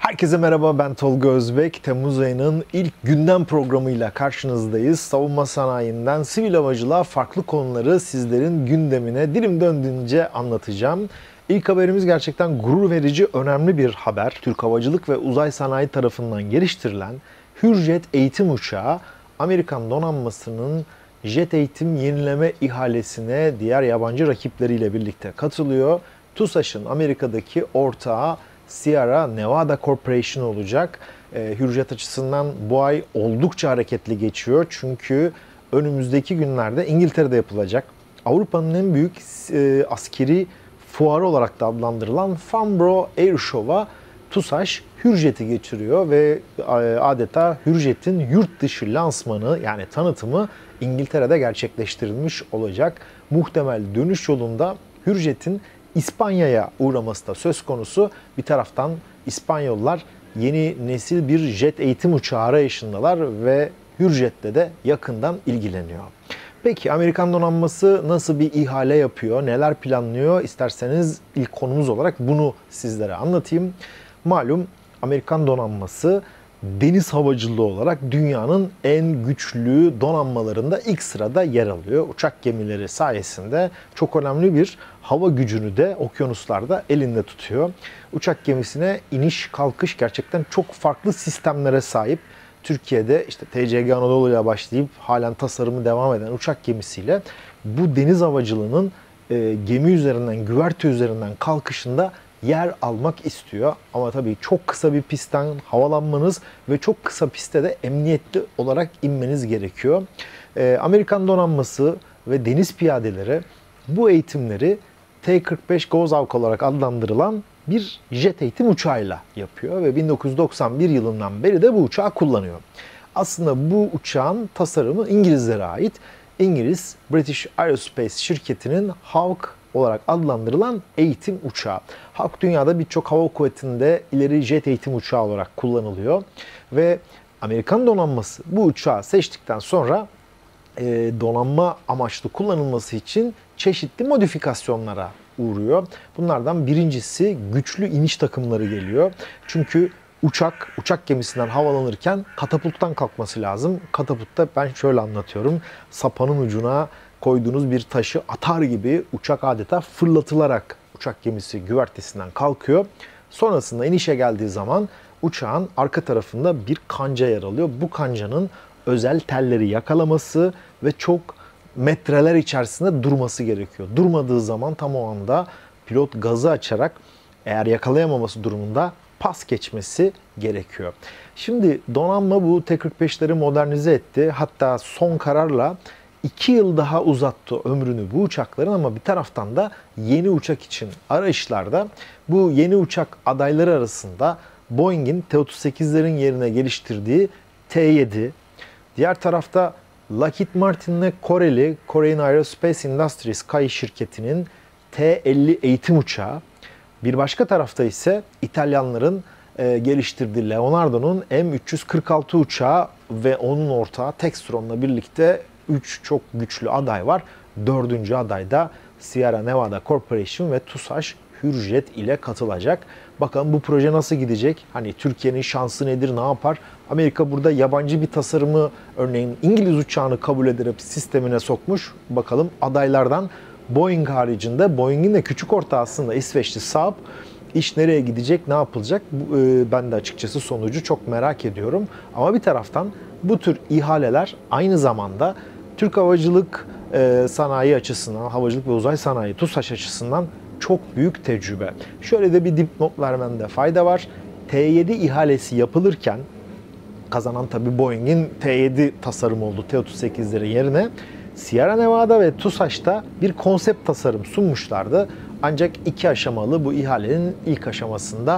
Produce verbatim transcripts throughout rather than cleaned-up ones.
Herkese merhaba, ben Tolga Özbek. Temmuz ayının ilk gündem programıyla karşınızdayız. Savunma sanayinden sivil havacılığa farklı konuları sizlerin gündemine dilim döndüğünce anlatacağım. İlk haberimiz gerçekten gurur verici, önemli bir haber. Türk Havacılık ve Uzay Sanayi tarafından geliştirilen Hürjet eğitim uçağı, Amerikan donanmasının jet eğitim yenileme ihalesine diğer yabancı rakipleriyle birlikte katılıyor. TUSAŞ'ın Amerika'daki ortağı Sierra Nevada Corporation olacak. E, Hürjet açısından bu ay oldukça hareketli geçiyor. Çünkü önümüzdeki günlerde İngiltere'de yapılacak Avrupa'nın en büyük e, askeri fuarı olarak da adlandırılan Farnborough Air Show'a TUSAŞ Hürjet'i geçiriyor ve e, adeta Hürjet'in yurt dışı lansmanı yani tanıtımı İngiltere'de gerçekleştirilmiş olacak. Muhtemel dönüş yolunda Hürjet'in İspanya'ya uğraması da söz konusu. Bir taraftan İspanyollar yeni nesil bir jet eğitim uçağı arayışındalar ve Hürjet'le de yakından ilgileniyor. Peki Amerikan donanması nasıl bir ihale yapıyor, neler planlıyor? İsterseniz ilk konumuz olarak bunu sizlere anlatayım. Malum Amerikan donanması deniz havacılığı olarak dünyanın en güçlü donanmalarında ilk sırada yer alıyor. Uçak gemileri sayesinde çok önemli bir hava gücünü de okyanuslarda elinde tutuyor. Uçak gemisine iniş kalkış gerçekten çok farklı sistemlere sahip. Türkiye'de işte T C G Anadolu ile başlayıp halen tasarımı devam eden uçak gemisiyle bu deniz havacılığının e, gemi üzerinden, güverte üzerinden kalkışında yer almak istiyor. Ama tabii çok kısa bir pistten havalanmanız ve çok kısa pistte de emniyetli olarak inmeniz gerekiyor. Ee, Amerikan donanması ve deniz piyadeleri bu eğitimleri T kırk beş Gozhawk olarak adlandırılan bir jet eğitim uçağıyla yapıyor ve bin dokuz yüz doksan bir yılından beri de bu uçağı kullanıyor. Aslında bu uçağın tasarımı İngilizlere ait. İngiliz British Aerospace şirketinin Hawk olarak adlandırılan eğitim uçağı. Hawk dünyada birçok hava kuvvetinde ileri jet eğitim uçağı olarak kullanılıyor. Ve Amerikan donanması bu uçağı seçtikten sonra e, donanma amaçlı kullanılması için çeşitli modifikasyonlara uğruyor. Bunlardan birincisi güçlü iniş takımları geliyor. Çünkü uçak, uçak gemisinden havalanırken katapulttan kalkması lazım. Katapultta ben şöyle anlatıyorum. Sapanın ucuna koyduğunuz bir taşı atar gibi uçak adeta fırlatılarak uçak gemisi güvertesinden kalkıyor. Sonrasında inişe geldiği zaman uçağın arka tarafında bir kanca yer alıyor. Bu kancanın özel telleri yakalaması ve çok metreler içerisinde durması gerekiyor. Durmadığı zaman tam o anda pilot gazı açarak eğer yakalayamaması durumunda pas geçmesi gerekiyor. Şimdi donanma bu T kırk beşleri modernize etti. Hatta son kararla iki yıl daha uzattı ömrünü bu uçakların ama bir taraftan da yeni uçak için arayışlarda bu yeni uçak adayları arasında Boeing'in T otuz sekizlerin yerine geliştirdiği T yedi, diğer tarafta Lockheed Martin'le Koreli Korean Aerospace Industries K A I şirketinin T elli eğitim uçağı, bir başka tarafta ise İtalyanların e, geliştirdiği Leonardo'nun M üç yüz kırk altı uçağı ve onun ortağı Textron'la birlikte üç çok güçlü aday var. Dördüncü aday da Sierra Nevada Corporation ve TUSAŞ Hürjet ile katılacak. Bakalım bu proje nasıl gidecek? Hani Türkiye'nin şansı nedir, ne yapar? Amerika burada yabancı bir tasarımı, örneğin İngiliz uçağını kabul ederek sistemine sokmuş. Bakalım adaylardan Boeing haricinde, Boeing'in de küçük ortağı aslında İsveçli Saab, iş nereye gidecek, ne yapılacak? Ben de açıkçası sonucu çok merak ediyorum. Ama bir taraftan bu tür ihaleler aynı zamanda Türk havacılık e, sanayi açısından, havacılık ve uzay sanayi TUSAŞ açısından çok büyük tecrübe. Şöyle de bir dipnot vermemde fayda var. T yedi ihalesi yapılırken kazanan tabii Boeing'in T yedi tasarımı oldu T otuz sekizlerin yerine. Sierra Nevada ve TUSAŞ'ta bir konsept tasarım sunmuşlardı. Ancak iki aşamalı bu ihalenin ilk aşamasında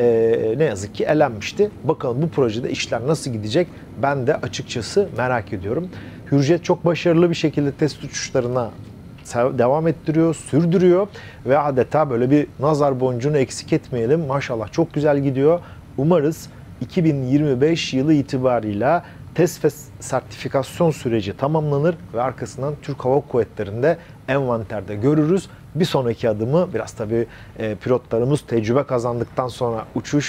e, ne yazık ki elenmişti. Bakalım bu projede işler nasıl gidecek? Ben de açıkçası merak ediyorum. Hürjet çok başarılı bir şekilde test uçuşlarına devam ettiriyor, sürdürüyor ve adeta böyle bir nazar boncuğunu eksik etmeyelim. Maşallah çok güzel gidiyor. Umarız iki bin yirmi beş yılı itibarıyla test ve sertifikasyon süreci tamamlanır ve arkasından Türk Hava Kuvvetleri'nde envanterde görürüz. Bir sonraki adımı biraz tabii e, pilotlarımız tecrübe kazandıktan sonra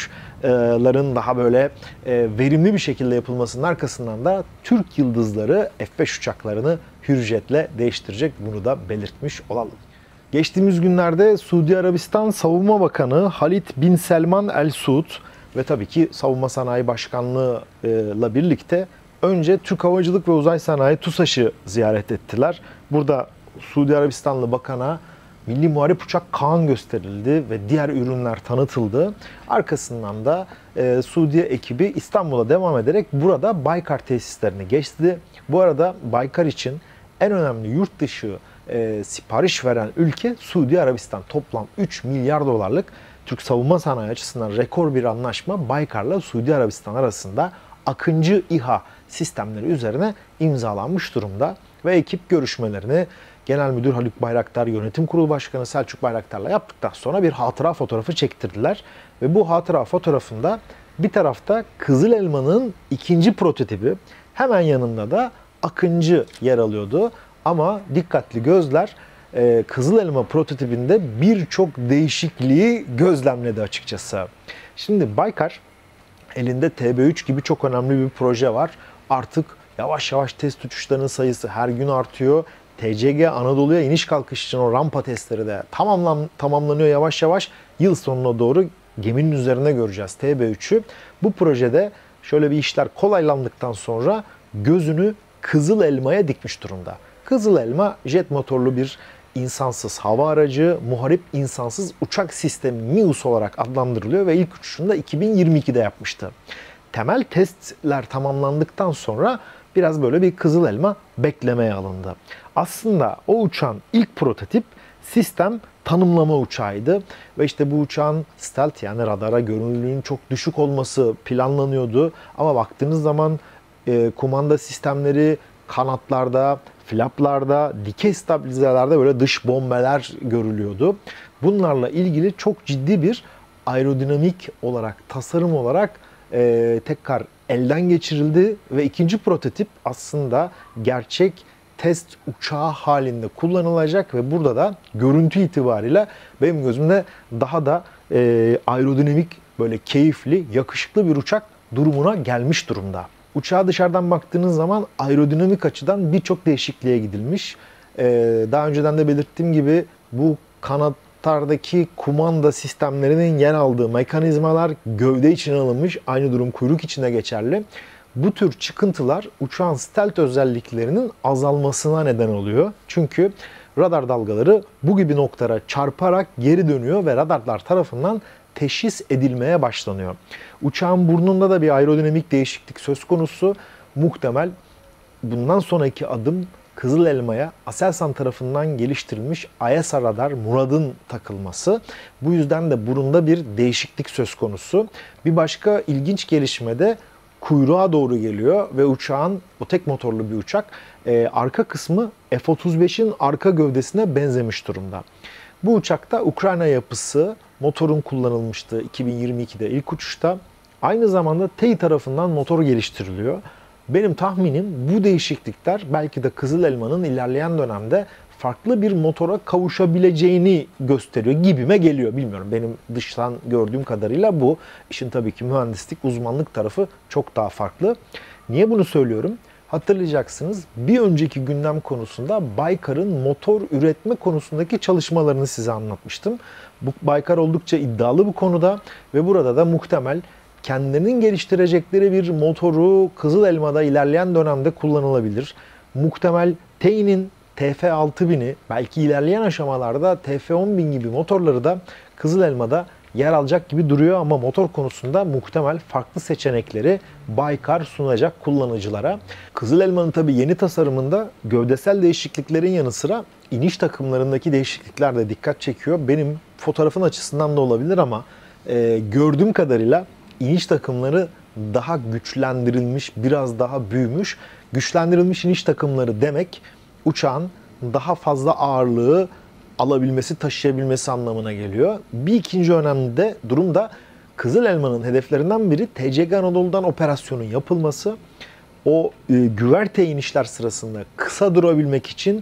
uçuşların daha böyle e, verimli bir şekilde yapılmasının arkasından da Türk Yıldızları F beş uçaklarını Hürjet'le değiştirecek. Bunu da belirtmiş olalım. Geçtiğimiz günlerde Suudi Arabistan Savunma Bakanı Halid bin Selman El Suud ve tabii ki Savunma Sanayi Başkanlığı'yla birlikte önce Türk Havacılık ve Uzay Sanayi TUSAŞ'ı ziyaret ettiler. Burada Suudi Arabistanlı bakana Milli Muharip Uçak Kaan gösterildi ve diğer ürünler tanıtıldı. Arkasından da e, Suudi ekibi İstanbul'a devam ederek burada Baykar tesislerini geçti. Bu arada Baykar için en önemli yurt dışı e, sipariş veren ülke Suudi Arabistan. Toplam üç milyar dolarlık Türk savunma sanayi açısından rekor bir anlaşma Baykar'la Suudi Arabistan arasında Akıncı İHA sistemleri üzerine imzalanmış durumda. Ve ekip görüşmelerini Genel Müdür Haluk Bayraktar, Yönetim Kurulu Başkanı Selçuk Bayraktar'la yaptıktan sonra bir hatıra fotoğrafı çektirdiler. Ve bu hatıra fotoğrafında bir tarafta Kızıl Elma'nın ikinci prototipi, hemen yanında da Akıncı yer alıyordu. Ama dikkatli gözler Kızıl Elma prototipinde birçok değişikliği gözlemledi açıkçası. Şimdi Baykar elinde T B üç gibi çok önemli bir proje var. Artık yavaş yavaş test uçuşlarının sayısı her gün artıyor. T C G Anadolu'ya iniş kalkış için o rampa testleri de tamamlan, tamamlanıyor yavaş yavaş. Yıl sonuna doğru geminin üzerinde göreceğiz T B üçü. Bu projede şöyle bir işler kolaylandıktan sonra gözünü Kızıl Elma'ya dikmiş durumda. Kızıl Elma jet motorlu bir insansız hava aracı, muharip insansız uçak sistemi M İ U S olarak adlandırılıyor ve ilk uçuşunu da iki bin yirmi ikide yapmıştı. Temel testler tamamlandıktan sonra biraz böyle bir Kızıl Elma beklemeye alındı. Aslında o uçağın ilk prototip sistem tanımlama uçağıydı ve işte bu uçağın stealth yani radara görünürlüğünün çok düşük olması planlanıyordu. Ama baktığınız zaman e, kumanda sistemleri kanatlarda, flaplarda, dikey stabilizelerde böyle dış bombeler görülüyordu. Bunlarla ilgili çok ciddi bir aerodinamik olarak, tasarım olarak e, tekrar elden geçirildi ve ikinci prototip aslında gerçek test uçağı halinde kullanılacak ve burada da görüntü itibariyle benim gözümde daha da e, aerodinamik, böyle keyifli, yakışıklı bir uçak durumuna gelmiş durumda. Uçağa dışarıdan baktığınız zaman aerodinamik açıdan birçok değişikliğe gidilmiş. Ee, daha önceden de belirttiğim gibi bu kanatlardaki kumanda sistemlerinin yer aldığı mekanizmalar gövde içine alınmış. Aynı durum kuyruk içine geçerli. Bu tür çıkıntılar uçağın stealth özelliklerinin azalmasına neden oluyor. Çünkü radar dalgaları bu gibi noktalara çarparak geri dönüyor ve radarlar tarafından teşhis edilmeye başlanıyor. Uçağın burnunda da bir aerodinamik değişiklik söz konusu. Muhtemel bundan sonraki adım Kızıl Elma'ya Aselsan tarafından geliştirilmiş A E S A radar Murad'ın takılması. Bu yüzden de burunda bir değişiklik söz konusu. Bir başka ilginç gelişme de kuyruğa doğru geliyor ve uçağın, o tek motorlu bir uçak, e, arka kısmı F otuz beşin arka gövdesine benzemiş durumda. Bu uçakta Ukrayna yapısı motorun kullanılmıştı iki bin yirmi ikide ilk uçuşta. Aynı zamanda T E İ tarafından motor geliştiriliyor. Benim tahminim bu değişiklikler belki de Kızıl Elma'nın ilerleyen dönemde farklı bir motora kavuşabileceğini gösteriyor gibime geliyor. Bilmiyorum, benim dıştan gördüğüm kadarıyla bu. İşin tabii ki mühendislik, uzmanlık tarafı çok daha farklı. Niye bunu söylüyorum? Hatırlayacaksınız, bir önceki gündem konusunda Baykar'ın motor üretme konusundaki çalışmalarını size anlatmıştım. Bu Baykar oldukça iddialı bu konuda ve burada da muhtemel kendilerinin geliştirecekleri bir motoru Kızıl Elma'da ilerleyen dönemde kullanılabilir. Muhtemel T E İ'nin T F altı bini, belki ilerleyen aşamalarda T F on bin gibi motorları da Kızıl Elma'da yer alacak gibi duruyor ama motor konusunda muhtemel farklı seçenekleri Baykar sunacak kullanıcılara. Kızıl Elma'nın tabii yeni tasarımında gövdesel değişikliklerin yanı sıra iniş takımlarındaki değişiklikler de dikkat çekiyor. Benim fotoğrafın açısından da olabilir ama e, gördüğüm kadarıyla iniş takımları daha güçlendirilmiş, biraz daha büyümüş. Güçlendirilmiş iniş takımları demek uçağın daha fazla ağırlığı alabilmesi, taşıyabilmesi anlamına geliyor. Bir ikinci önemli de durum da Kızıl Elma'nın hedeflerinden biri T C G Anadolu'dan operasyonun yapılması. O e, güverte inişler sırasında kısa durabilmek için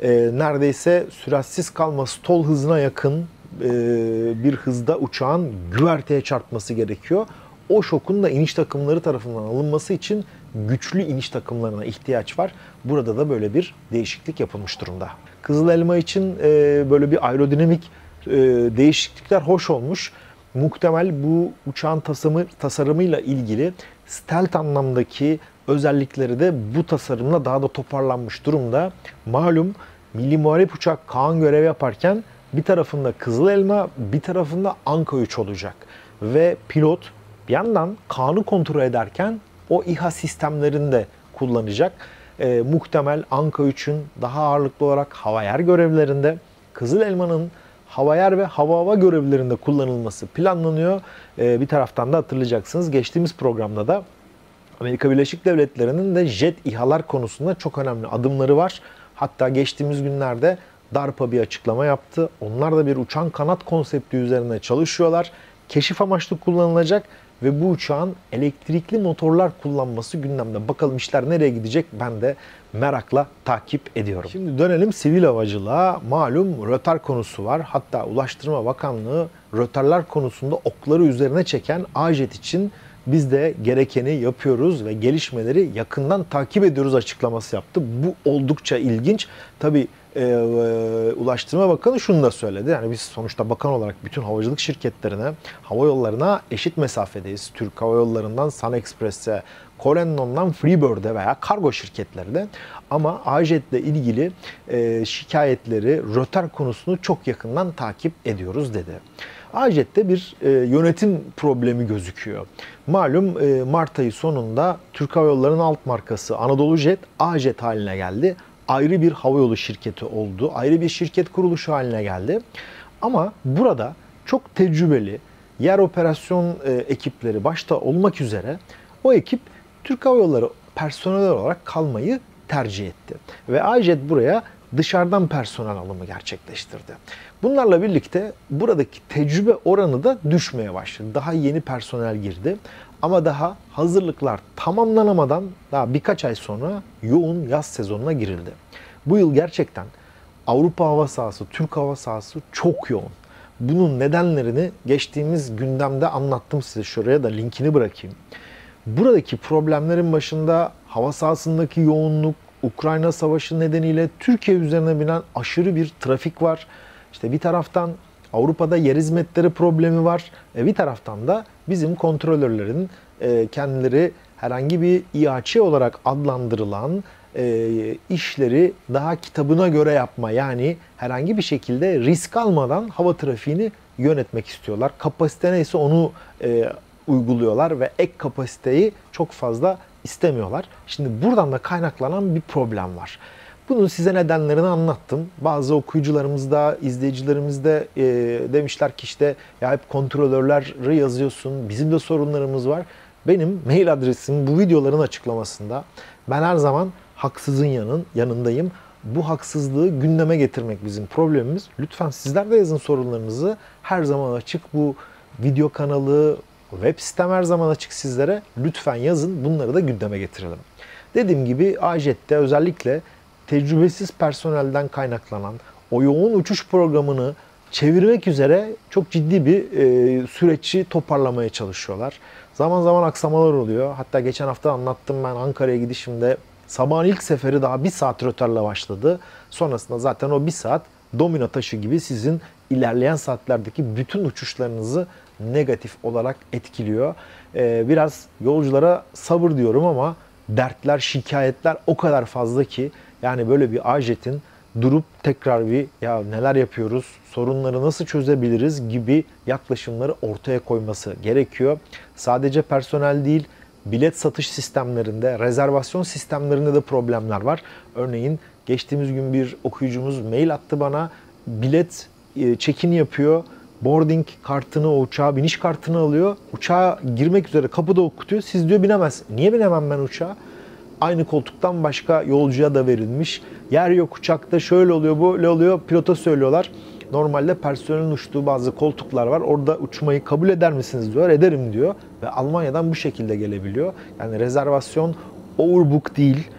e, neredeyse süratsiz kalma, stall hızına yakın e, bir hızda uçağın güverteye çarpması gerekiyor. O şokun da iniş takımları tarafından alınması için güçlü iniş takımlarına ihtiyaç var. Burada da böyle bir değişiklik yapılmış durumda. Kızıl Elma için e, böyle bir aerodinamik e, değişiklikler hoş olmuş. Muhtemel bu uçağın tasarımı, tasarımıyla ilgili stealth anlamdaki özellikleri de bu tasarımla daha da toparlanmış durumda. Malum Milli Muharip Uçak Kaan görev yaparken bir tarafında Kızıl Elma, bir tarafında Anka üç olacak. Ve pilot bir yandan Kaan'ı kontrol ederken o İHA sistemlerini de kullanacak. E, muhtemel Anka üçün daha ağırlıklı olarak hava-yer görevlerinde, Kızıl Elma'nın hava-yer ve hava-hava görevlerinde kullanılması planlanıyor. E, bir taraftan da hatırlayacaksınız, geçtiğimiz programda da Amerika Birleşik Devletleri'nin de jet İHA'lar konusunda çok önemli adımları var. Hatta geçtiğimiz günlerde DARPA bir açıklama yaptı. Onlar da bir uçan kanat konsepti üzerine çalışıyorlar. Keşif amaçlı kullanılacak ve bu uçağın elektrikli motorlar kullanması gündemde. Bakalım işler nereye gidecek, ben de merakla takip ediyorum. Şimdi dönelim sivil havacılığa. Malum rötar konusu var. Hatta Ulaştırma Bakanlığı rötarlar konusunda okları üzerine çeken A-Jet için biz de gerekeni yapıyoruz ve gelişmeleri yakından takip ediyoruz açıklaması yaptı. Bu oldukça ilginç. Tabii e, e, Ulaştırma Bakanı şunu da söyledi. Yani biz sonuçta bakan olarak bütün havacılık şirketlerine, hava yollarına eşit mesafedeyiz. Türk Hava Yolları'ndan Sun Express'e, Corendon'dan Freebird'e veya kargo şirketlerine. Ama A-Jet ile ilgili e, şikayetleri, rötar konusunu çok yakından takip ediyoruz dedi. A-Jet'te bir e, yönetim problemi gözüküyor. Malum e, Mart ayı sonunda Türk Hava Yolları'nın alt markası Anadolu Jet, A-Jet haline geldi. Ayrı bir havayolu şirketi oldu. Ayrı bir şirket kuruluşu haline geldi. Ama burada çok tecrübeli yer operasyon e, ekipleri başta olmak üzere o ekip Türk Hava Yolları personel olarak kalmayı tercih etti. Ve A-Jet buraya dışarıdan personel alımı gerçekleştirdi. Bunlarla birlikte buradaki tecrübe oranı da düşmeye başladı. Daha yeni personel girdi. Ama daha hazırlıklar tamamlanamadan daha birkaç ay sonra yoğun yaz sezonuna girildi. Bu yıl gerçekten Avrupa hava sahası, Türk hava sahası çok yoğun. Bunun nedenlerini geçtiğimiz gündemde anlattım size. Şuraya da linkini bırakayım. Buradaki problemlerin başında hava sahasındaki yoğunluk, Ukrayna Savaşı nedeniyle Türkiye üzerine binen aşırı bir trafik var. İşte bir taraftan Avrupa'da yer hizmetleri problemi var. E bir taraftan da bizim kontrolörlerin e, kendileri herhangi bir İHAÇi olarak adlandırılan e, işleri daha kitabına göre yapma, yani herhangi bir şekilde risk almadan hava trafiğini yönetmek istiyorlar. Kapasite neyse onu e, uyguluyorlar ve ek kapasiteyi çok fazla istemiyorlar. Şimdi buradan da kaynaklanan bir problem var. Bunun size nedenlerini anlattım. Bazı okuyucularımız da, izleyicilerimiz de e, demişler ki işte ya hep kontrolörleri yazıyorsun, bizim de sorunlarımız var. Benim mail adresim bu videoların açıklamasında. Ben her zaman haksızın yanın, yanındayım. Bu haksızlığı gündeme getirmek bizim problemimiz. Lütfen sizler de yazın sorunlarınızı. Her zaman açık bu video kanalı, web sitem her zaman açık sizlere. Lütfen yazın, bunları da gündeme getirelim. Dediğim gibi A-Jet'te özellikle tecrübesiz personelden kaynaklanan o yoğun uçuş programını çevirmek üzere çok ciddi bir e, süreci toparlamaya çalışıyorlar. Zaman zaman aksamalar oluyor. Hatta geçen hafta anlattım, ben Ankara'ya gidişimde sabahın ilk seferi daha bir saat rötarla başladı. Sonrasında zaten o bir saat domino taşı gibi sizin ilerleyen saatlerdeki bütün uçuşlarınızı negatif olarak etkiliyor. Ee, biraz yolculara sabır diyorum ama dertler, şikayetler o kadar fazla ki yani böyle bir A-Jet'in durup tekrar bir ya neler yapıyoruz, sorunları nasıl çözebiliriz gibi yaklaşımları ortaya koyması gerekiyor. Sadece personel değil, bilet satış sistemlerinde, rezervasyon sistemlerinde de problemler var. Örneğin geçtiğimiz gün bir okuyucumuz mail attı bana, bilet check-in yapıyor. Boarding kartını, o uçağa biniş kartını alıyor. Uçağa girmek üzere kapıda okutuyor. Siz diyor binemez. Niye binemem ben uçağa? Aynı koltuktan başka yolcuya da verilmiş. Yer yok uçakta, şöyle oluyor, böyle oluyor. Pilota söylüyorlar. Normalde personelin uçtuğu bazı koltuklar var. Orada uçmayı kabul eder misiniz diyor. Ederim diyor. Ve Almanya'dan bu şekilde gelebiliyor. Yani rezervasyon overbook değil.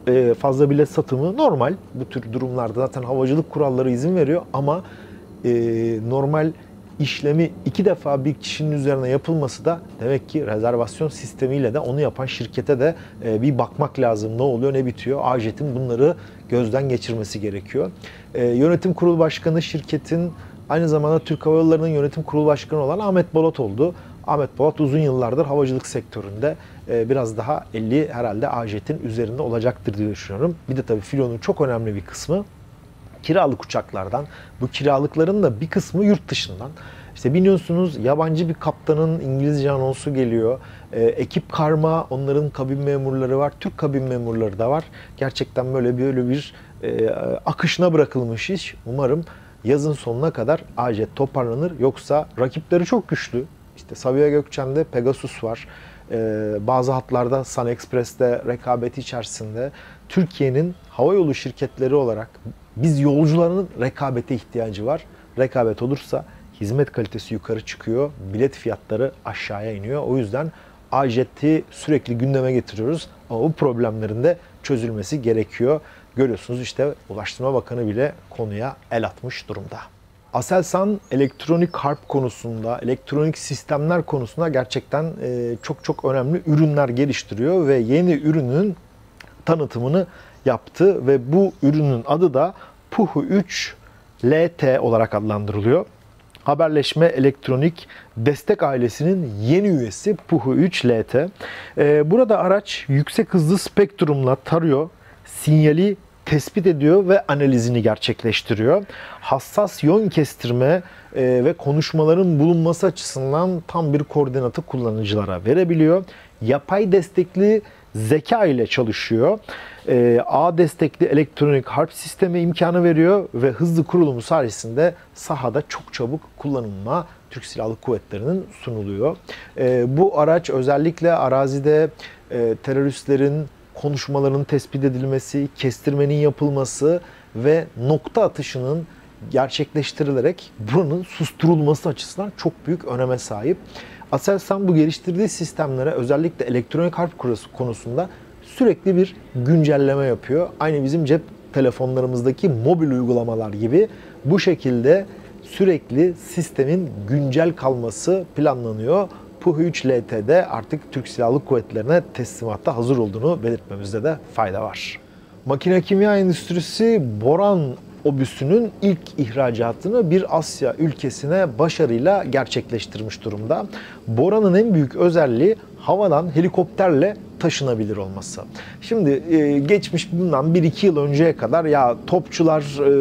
e, fazla bilet satımı normal. Bu tür durumlarda zaten havacılık kuralları izin veriyor ama e, normal işlemi iki defa bir kişinin üzerine yapılması da demek ki rezervasyon sistemiyle de onu yapan şirkete de e, bir bakmak lazım. Ne oluyor, ne bitiyor? A-Jet'in bunları gözden geçirmesi gerekiyor. E, yönetim kurulu başkanı şirketin aynı zamanda Türk Hava Yolları'nın yönetim kurulu başkanı olan Ahmet Bolat oldu. Ahmet Bolat uzun yıllardır havacılık sektöründe, e, biraz daha elli herhalde A-Jet'in üzerinde olacaktır diye düşünüyorum. Bir de tabii filonun çok önemli bir kısmı kiralık uçaklardan. Bu kiralıkların da bir kısmı yurt dışından. İşte biliyorsunuz yabancı bir kaptanın İngilizce anonsu geliyor. E, ekip karma, onların kabin memurları var. Türk kabin memurları da var. Gerçekten böyle böyle bir e, akışına bırakılmış iş. Umarım yazın sonuna kadar A-Jet toparlanır. Yoksa rakipleri çok güçlü. İşte Sabiha Gökçen'de Pegasus var. Ee, bazı hatlarda Sun Express'te rekabeti içerisinde Türkiye'nin havayolu şirketleri olarak biz yolcuların rekabete ihtiyacı var. Rekabet olursa hizmet kalitesi yukarı çıkıyor, bilet fiyatları aşağıya iniyor. O yüzden A-Jet'i sürekli gündeme getiriyoruz ama bu problemlerin de çözülmesi gerekiyor. Görüyorsunuz işte Ulaştırma Bakanı bile konuya el atmış durumda. Aselsan elektronik harp konusunda, elektronik sistemler konusunda gerçekten çok çok önemli ürünler geliştiriyor ve yeni ürünün tanıtımını yaptı ve bu ürünün adı da Puhu üç L T olarak adlandırılıyor. Haberleşme Elektronik Destek ailesinin yeni üyesi Puhu üç L T. Burada araç yüksek hızlı spektrumla tarıyor, sinyali tespit ediyor ve analizini gerçekleştiriyor. Hassas yön kestirme e, ve konuşmaların bulunması açısından tam bir koordinatı kullanıcılara verebiliyor. Yapay destekli zeka ile çalışıyor. E, ağ destekli elektronik harp sistemi imkanı veriyor ve hızlı kurulumu sayesinde sahada çok çabuk kullanılma Türk Silahlı Kuvvetleri'nin sunuluyor. E, bu araç özellikle arazide e, teröristlerin konuşmaların tespit edilmesi, kestirmenin yapılması ve nokta atışının gerçekleştirilerek buranın susturulması açısından çok büyük öneme sahip. Aselsan bu geliştirdiği sistemlere özellikle elektronik harp konusunda sürekli bir güncelleme yapıyor. Aynı bizim cep telefonlarımızdaki mobil uygulamalar gibi bu şekilde sürekli sistemin güncel kalması planlanıyor. Puhu üç L T'de artık Türk Silahlı Kuvvetleri'ne teslimatta hazır olduğunu belirtmemizde de fayda var. Makine kimya endüstrisi Boran obüsünün ilk ihracatını bir Asya ülkesine başarıyla gerçekleştirmiş durumda. Boran'ın en büyük özelliği havadan helikopterle taşınabilir olması. Şimdi geçmiş bundan bir iki yıl önceye kadar ya topçular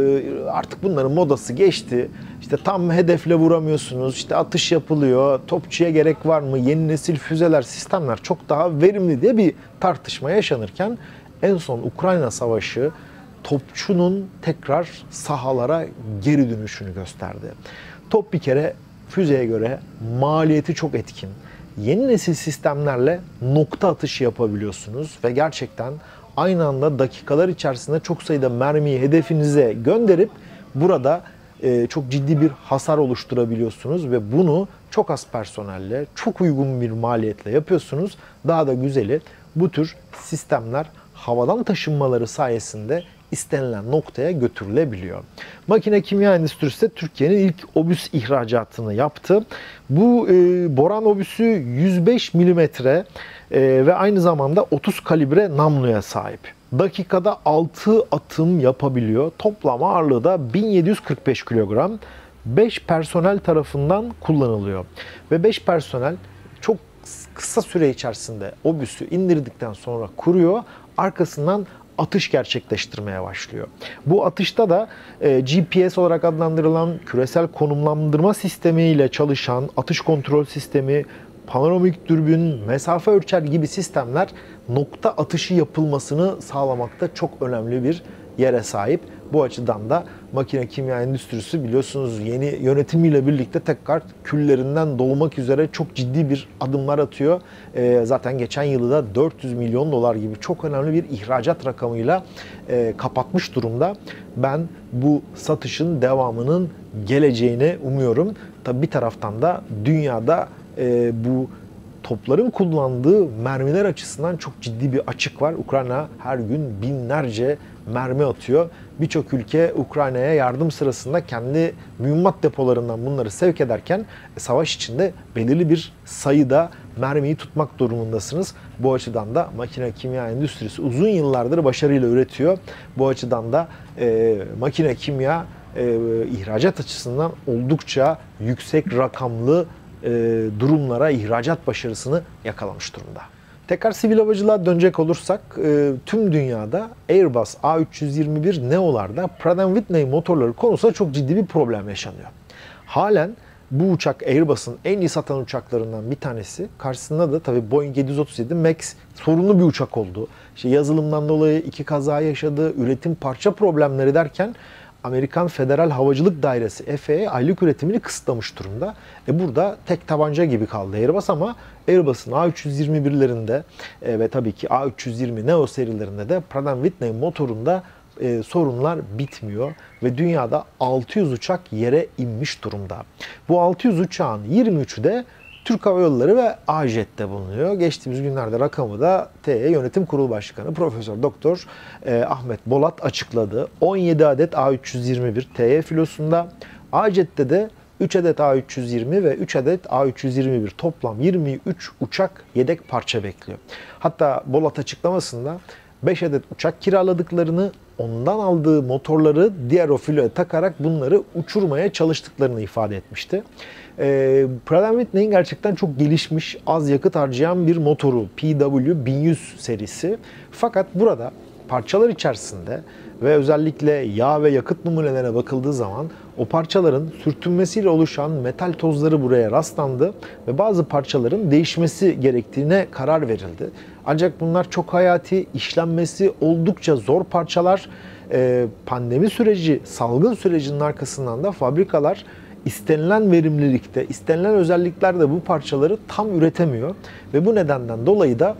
artık bunların modası geçti. İşte tam hedefle vuramıyorsunuz, işte atış yapılıyor, topçuya gerek var mı, yeni nesil füzeler, sistemler çok daha verimli diye bir tartışma yaşanırken en son Ukrayna Savaşı topçunun tekrar sahalara geri dönüşünü gösterdi. Top bir kere füzeye göre maliyeti çok etkin. Yeni nesil sistemlerle nokta atışı yapabiliyorsunuz ve gerçekten aynı anda dakikalar içerisinde çok sayıda mermiyi hedefinize gönderip burada çok ciddi bir hasar oluşturabiliyorsunuz ve bunu çok az personelle, çok uygun bir maliyetle yapıyorsunuz. Daha da güzeli bu tür sistemler havadan taşınmaları sayesinde istenilen noktaya götürülebiliyor. Makine kimya endüstrisi de Türkiye'nin ilk obüs ihracatını yaptı. Bu e, Boran obüsü yüz beş milimetre e, ve aynı zamanda otuz kalibre namluya sahip. Dakikada altı atım yapabiliyor. Toplam ağırlığı da bin yedi yüz kırk beş kilogram. beş personel tarafından kullanılıyor. Ve beş personel çok kısa süre içerisinde obüsü indirdikten sonra kuruyor. Arkasından atış gerçekleştirmeye başlıyor. Bu atışta da e, G P S olarak adlandırılan küresel konumlandırma sistemi ile çalışan atış kontrol sistemi, panoramik dürbün, mesafe ölçer gibi sistemler nokta atışı yapılmasını sağlamakta çok önemli bir yere sahip. Bu açıdan da makine kimya endüstrisi biliyorsunuz yeni yönetimiyle birlikte tekrar küllerinden doğmak üzere çok ciddi bir adımlar atıyor. E, zaten geçen yılı da dört yüz milyon dolar gibi çok önemli bir ihracat rakamıyla e, kapatmış durumda. Ben bu satışın devamının geleceğini umuyorum. Tabii bir taraftan da dünyada e, bu topların kullandığı mermiler açısından çok ciddi bir açık var. Ukrayna her gün binlerce mermi atıyor. Birçok ülke Ukrayna'ya yardım sırasında kendi mühimmat depolarından bunları sevk ederken savaş içinde belirli bir sayıda mermiyi tutmak durumundasınız. Bu açıdan da makine kimya endüstrisi uzun yıllardır başarıyla üretiyor. Bu açıdan da e, makine kimya e, ihracat açısından oldukça yüksek rakamlı e, durumlara ihracat başarısını yakalamış durumda. Tekrar sivil havacılığa dönecek olursak e, tüm dünyada Airbus A üç yüz yirmi bir Neo'larda Pratt and Whitney motorları konusunda çok ciddi bir problem yaşanıyor. Halen bu uçak Airbus'un en iyi satan uçaklarından bir tanesi. Karşısında da tabii Boeing yedi yüz otuz yedi Max sorunlu bir uçak oldu. İşte yazılımdan dolayı iki kaza yaşadı, üretim parça problemleri derken Amerikan Federal Havacılık Dairesi F A A aylık üretimini kısıtlamış durumda. E burada tek tabanca gibi kaldı Airbus ama Airbus'un A üç yüz yirmi birlerinde e, ve tabii ki A üç yüz yirmi Neo serilerinde de Pratt and Whitney motorunda e, sorunlar bitmiyor ve dünyada altı yüz uçak yere inmiş durumda. Bu altı yüz uçağın yirmi üçü de Türk Hava Yolları ve A J T'te bulunuyor. Geçtiğimiz günlerde rakamı da T E Yönetim Kurulu Başkanı Profesör Doktor e, Ahmet Bolat açıkladı. on yedi adet A üç yüz yirmi bir T E filosunda, A J T'te de üç adet A üç yüz yirmi ve üç adet A üç yüz yirmi bir toplam yirmi üç uçak yedek parça bekliyor. Hatta Bolat açıklamasında beş adet uçak kiraladıklarını, ondan aldığı motorları diğer o filoya takarak bunları uçurmaya çalıştıklarını ifade etmişti. E, Pratt and Whitney'in gerçekten çok gelişmiş, az yakıt harcayan bir motoru P W bin yüz serisi. Fakat burada parçalar içerisinde ve özellikle yağ ve yakıt numunelerine bakıldığı zaman o parçaların sürtünmesiyle oluşan metal tozları buraya rastlandı ve bazı parçaların değişmesi gerektiğine karar verildi. Ancak bunlar çok hayati, işlenmesi oldukça zor parçalar. Ee, pandemi süreci, salgın sürecinin arkasından da fabrikalar istenilen verimlilikte, istenilen özelliklerde bu parçaları tam üretemiyor ve bu nedenden dolayı da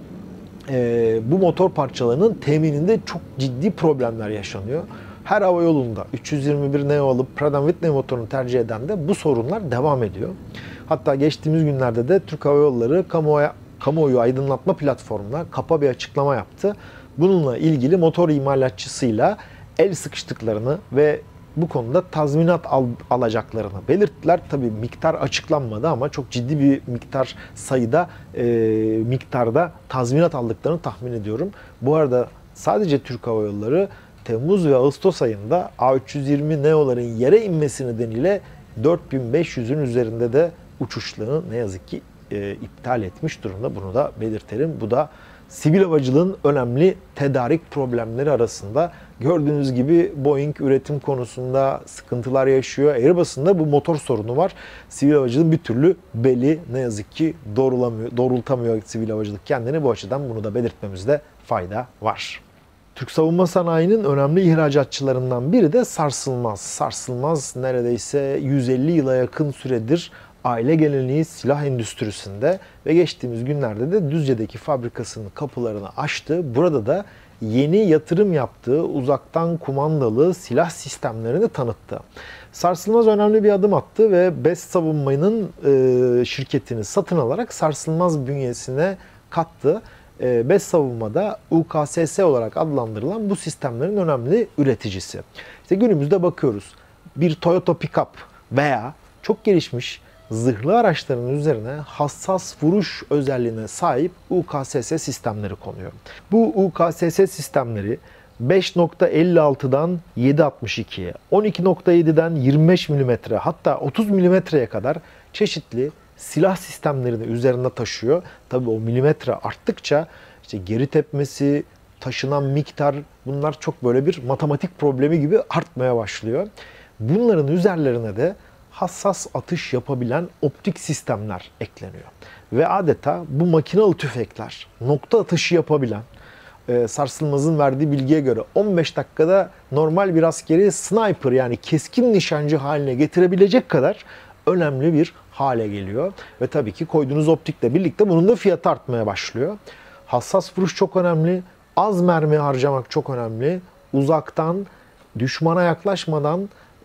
e, bu motor parçalarının temininde çok ciddi problemler yaşanıyor. Her hava yolunda üç yüz yirmi bir Neo alıp Pratt and Whitney motorunu tercih eden de bu sorunlar devam ediyor. Hatta geçtiğimiz günlerde de Türk Hava Yolları kamuoyu, kamuoyu aydınlatma platformuna kapa bir açıklama yaptı. Bununla ilgili motor imalatçısıyla el sıkıştıklarını ve bu konuda tazminat al, alacaklarını belirttiler. Tabii miktar açıklanmadı ama çok ciddi bir miktar sayıda e, miktarda tazminat aldıklarını tahmin ediyorum. Bu arada sadece Türk Hava Yolları Temmuz ve Ağustos ayında A üç yüz yirmi Neo'ların yere inmesi nedeniyle dört bin beş yüzün üzerinde de uçuşlarını ne yazık ki e, iptal etmiş durumda. Bunu da belirtelim. Bu da sivil havacılığın önemli tedarik problemleri arasında. Gördüğünüz gibi Boeing üretim konusunda sıkıntılar yaşıyor. Airbus'un da bu motor sorunu var. Sivil havacılığın bir türlü beli ne yazık ki doğrulamıyor, doğrultamıyor sivil havacılık kendini. Bu açıdan bunu da belirtmemizde fayda var. Türk savunma sanayinin önemli ihracatçılarından biri de Sarsılmaz. Sarsılmaz neredeyse yüz elli yıla yakın süredir aile geleneği silah endüstrisinde ve geçtiğimiz günlerde de Düzce'deki fabrikasının kapılarını açtı. Burada da yeni yatırım yaptığı uzaktan kumandalı silah sistemlerini tanıttı. Sarsılmaz önemli bir adım attı ve BES Savunma'nın e, şirketini satın alarak Sarsılmaz bünyesine kattı. E, BES Savunma'da U K S S olarak adlandırılan bu sistemlerin önemli üreticisi. İşte günümüzde bakıyoruz, bir Toyota Pickup veya çok gelişmiş zırhlı araçların üzerine hassas vuruş özelliğine sahip U K S S sistemleri konuyor. Bu U K S S sistemleri beş nokta elli altıdan yedi altmış ikiye, on iki nokta yediden yirmi beş milimetre hatta otuz milimetreye kadar çeşitli silah sistemlerini üzerinde taşıyor. Tabii o milimetre arttıkça işte geri tepmesi, taşınan miktar bunlar çok böyle bir matematik problemi gibi artmaya başlıyor. Bunların üzerlerine de hassas atış yapabilen optik sistemler ekleniyor. Ve adeta bu makinalı tüfekler nokta atışı yapabilen, e, Sarsılmaz'ın verdiği bilgiye göre on beş dakikada normal bir askeri sniper yani keskin nişancı haline getirebilecek kadar önemli bir hale geliyor. Ve tabii ki koyduğunuz optikle birlikte bunun da fiyatı artmaya başlıyor. Hassas vuruş çok önemli, az mermi harcamak çok önemli. Uzaktan, düşmana yaklaşmadan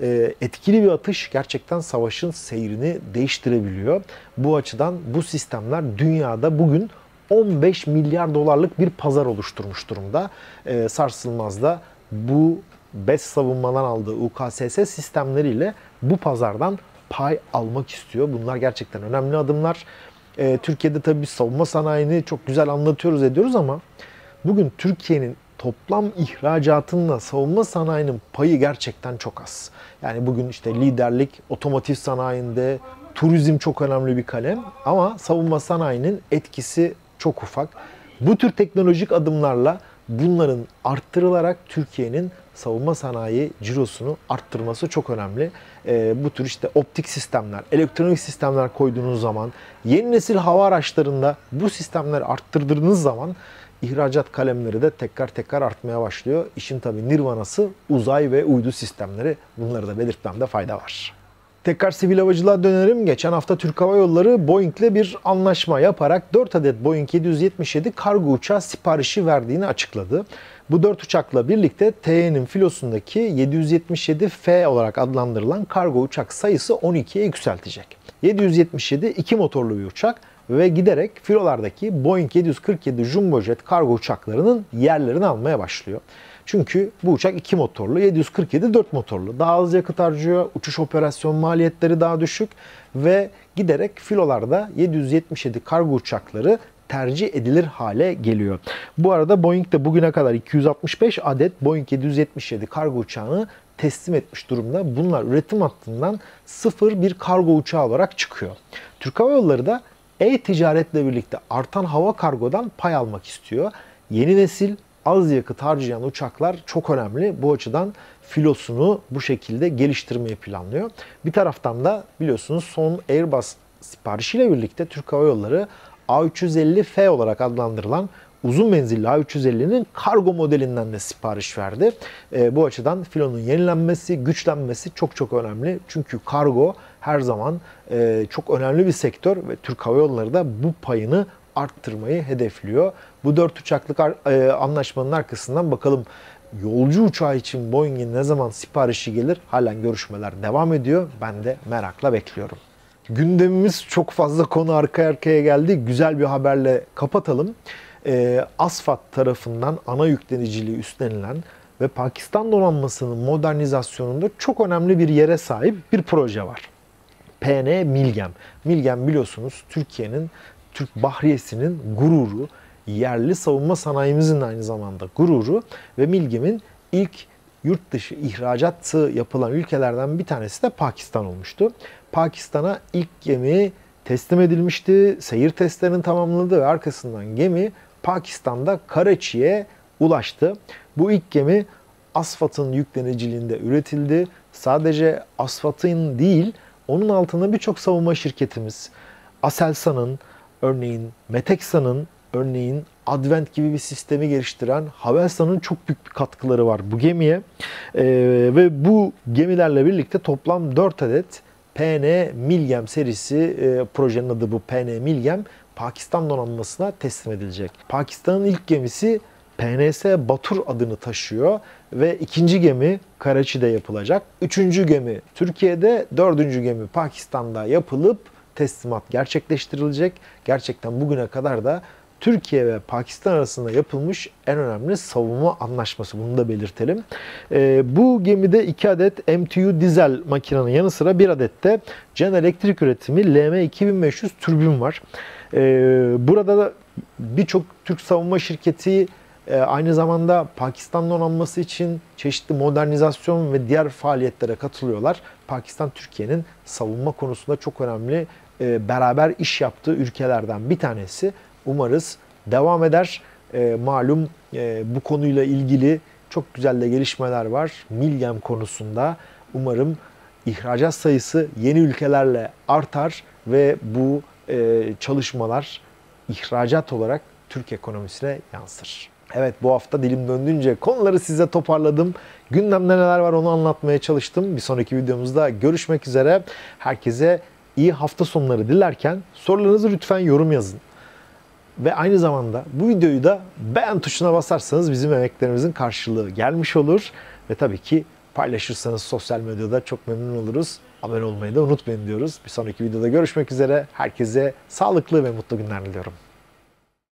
e, etkili bir atış gerçekten savaşın seyrini değiştirebiliyor. Bu açıdan bu sistemler dünyada bugün on beş milyar dolarlık bir pazar oluşturmuş durumda. E, Sarsılmaz da bu B E S savunmadan aldığı U K S S sistemleriyle bu pazardan pay almak istiyor. Bunlar gerçekten önemli adımlar. E, Türkiye'de tabii savunma sanayini çok güzel anlatıyoruz ediyoruz ama bugün Türkiye'nin toplam ihracatında savunma sanayinin payı gerçekten çok az. Yani bugün işte liderlik otomotiv sanayinde, turizm çok önemli bir kalem ama savunma sanayinin etkisi çok ufak. Bu tür teknolojik adımlarla bunların arttırılarak Türkiye'nin savunma sanayi cirosunu arttırması çok önemli. E, bu tür işte optik sistemler, elektronik sistemler koyduğunuz zaman, yeni nesil hava araçlarında bu sistemleri arttırdığınız zaman ihracat kalemleri de tekrar tekrar artmaya başlıyor. İşin tabii nirvanası uzay ve uydu sistemleri. Bunları da belirtmemde fayda var. Tekrar sivil havacılığa dönelim. Geçen hafta Türk Hava Yolları Boeing'le bir anlaşma yaparak dört adet Boeing yedi yüz yetmiş yedi kargo uçağı siparişi verdiğini açıkladı. Bu dört uçakla birlikte T Y'nin filosundaki yedi yüz yetmiş yedi F olarak adlandırılan kargo uçak sayısı on ikiye yükseltecek. yedi yüz yetmiş yedi iki motorlu bir uçak ve giderek filolardaki Boeing yedi yüz kırk yedi Jumbo Jet kargo uçaklarının yerlerini almaya başlıyor. Çünkü bu uçak iki motorlu, yedi yüz kırk yedi dört motorlu. Daha az yakıt harcıyor, uçuş operasyon maliyetleri daha düşük ve giderek filolarda yedi yüz yetmiş yedi kargo uçakları tercih edilir hale geliyor. Bu arada Boeing de bugüne kadar iki yüz altmış beş adet Boeing yedi yüz yetmiş yedi kargo uçağını teslim etmiş durumda. Bunlar üretim hattından sıfır bir kargo uçağı olarak çıkıyor. Türk Hava Yolları da e-ticaretle birlikte artan hava kargodan pay almak istiyor. Yeni nesil az yakıt harcayan uçaklar çok önemli. Bu açıdan filosunu bu şekilde geliştirmeyi planlıyor. Bir taraftan da biliyorsunuz son Airbus siparişiyle birlikte Türk Hava Yolları A üç yüz elli F olarak adlandırılan uzun menzilli A üç yüz ellinin kargo modelinden de sipariş verdi. E, bu açıdan filonun yenilenmesi, güçlenmesi çok çok önemli. Çünkü kargo her zaman e, çok önemli bir sektör ve Türk Hava Yolları da bu payını arttırmayı hedefliyor. Bu dört uçaklık e, anlaşmanın arkasından bakalım yolcu uçağı için Boeing'in ne zaman siparişi gelir? Halen görüşmeler devam ediyor. Ben de merakla bekliyorum. Gündemimiz çok fazla konu arka arkaya geldi. Güzel bir haberle kapatalım. E, ASFAD tarafından ana yükleniciliği üstlenilen ve Pakistan donanmasının modernizasyonunda çok önemli bir yere sahip bir proje var. P N Milgem. Milgem biliyorsunuz Türkiye'nin, Türk Bahriyesi'nin gururu, yerli savunma sanayimizin aynı zamanda gururu ve Milgem'in ilk yurt dışı ihracatı yapılan ülkelerden bir tanesi de Pakistan olmuştu. Pakistan'a ilk gemi teslim edilmişti. Seyir testlerini tamamladı ve arkasından gemi Pakistan'da Karachi'ye ulaştı. Bu ilk gemi ASFAD'ın yükleniciliğinde üretildi. Sadece ASFAD'ın değil, onun altında birçok savunma şirketimiz, Aselsan'ın, örneğin Meteksa'nın, örneğin Advent gibi bir sistemi geliştiren Havelsan'ın çok büyük bir katkıları var bu gemiye. Ee, ve bu gemilerle birlikte toplam dört adet P N Milgem serisi, e, projenin adı bu P N Milgem, Pakistan donanmasına teslim edilecek. Pakistan'ın ilk gemisi P N S Batur adını taşıyor ve ikinci gemi Karachi'de yapılacak. Üçüncü gemi Türkiye'de, dördüncü gemi Pakistan'da yapılıp teslimat gerçekleştirilecek. Gerçekten bugüne kadar da Türkiye ve Pakistan arasında yapılmış en önemli savunma anlaşması. Bunu da belirtelim. E, bu gemide iki adet M T U dizel makinenin yanı sıra bir adet de General Electric üretimi L M iki bin beş yüz türbin var. E, burada da birçok Türk savunma şirketi e, aynı zamanda Pakistan donanması için çeşitli modernizasyon ve diğer faaliyetlere katılıyorlar. Pakistan, Türkiye'nin savunma konusunda çok önemli e, beraber iş yaptığı ülkelerden bir tanesi. Umarız devam eder. E, malum e, bu konuyla ilgili çok güzel de gelişmeler var. Milgem konusunda umarım ihracat sayısı yeni ülkelerle artar ve bu e, çalışmalar ihracat olarak Türk ekonomisine yansır. Evet, bu hafta dilim döndüğünce konuları size toparladım. Gündemde neler var onu anlatmaya çalıştım. Bir sonraki videomuzda görüşmek üzere. Herkese iyi hafta sonları dilerken sorularınızı lütfen yorum yazın. Ve aynı zamanda bu videoyu da beğen tuşuna basarsanız bizim emeklerimizin karşılığı gelmiş olur. Ve tabii ki paylaşırsanız sosyal medyada çok memnun oluruz. Abone olmayı da unutmayın diyoruz. Bir sonraki videoda görüşmek üzere. Herkese sağlıklı ve mutlu günler diliyorum.